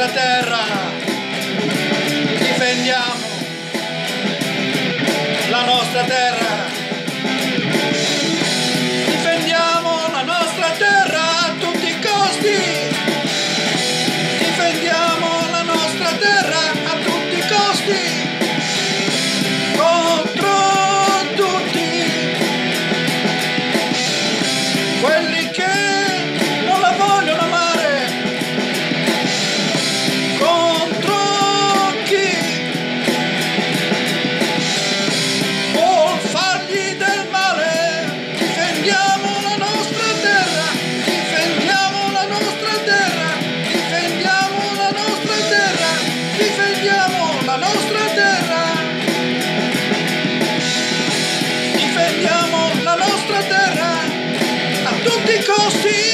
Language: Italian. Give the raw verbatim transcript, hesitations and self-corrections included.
nostra terra, difendiamo la nostra terra, difendiamo la nostra terra a tutti i costi, difendiamo la nostra terra a tutti i costi, contro tutti quelli che non la vogliono amare, contro chi vuol fargli del male. Difendiamo la nostra terra, difendiamo la nostra terra, difendiamo la nostra terra, difendiamo la nostra terra, difendiamo la nostra terra a tutti i costi.